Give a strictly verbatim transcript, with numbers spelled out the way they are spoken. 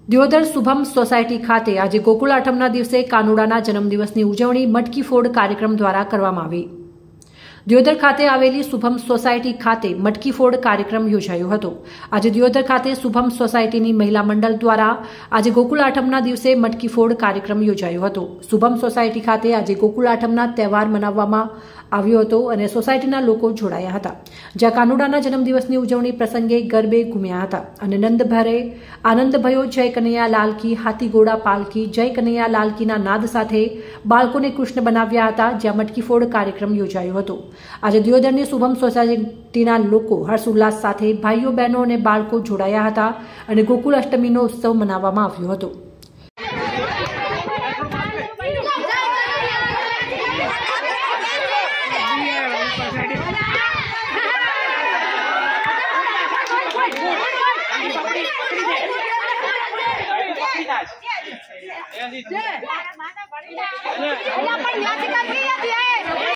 Deodar Shubham society ખાતે આજે ગોકુળ આઠમના દિવસે કાનુડાના જન્મદિવસની ઉજવણી મટકી ફોડ કાર્યક્રમ દ્વારા કરવામાં આવી। દિયોદર ખાતે આવેલી શુભમ સોસાયટી ખાતે મટકી ફોડ કાર્યક્રમ યોજાયો હતો। આજે દિયોદર ખાતે શુભમ સોસાયટીની મહિલા મંડળ દ્વારા આજે ગોકુળ આઠમના દિવસે મટકી ફોડ કાર્યક્રમ યોજાયો હતો। શુભમ સોસાયટી ખાતે આજે ગોકુળ આઠમના તહેવાર મનાવવામાં આવ્યો હતો અને સોસાયટીના લોકો જોડાયા હતા, જ્યાં કાનુડાના જન્મદિવસની ઉજવણી પ્રસંગે ગરબે ઘૂમ્યા હતા અને નંદભરે આનંદ ભયો, જય કનૈયા લાલ કી, હાથી ઘોડા પાલકી, જય કનૈયા લાલ કીના નાદ સાથે બાળકોને કૃષ્ણ બનાવ્યા હતા, જ્યાં મટકી ફોડ કાર્યક્રમ યોજાયો હતો। આજે દિયોદરની શુભમ સોસાયટીના લોકો હર્ષ ઉલ્લાસ સાથે ભાઈઓ બહેનો અને બાળકો જોડાયા હતા અને ગોકુળ અષ્ટમીનો ઉત્સવ મનાવવામાં આવ્યો હતો। Yeah.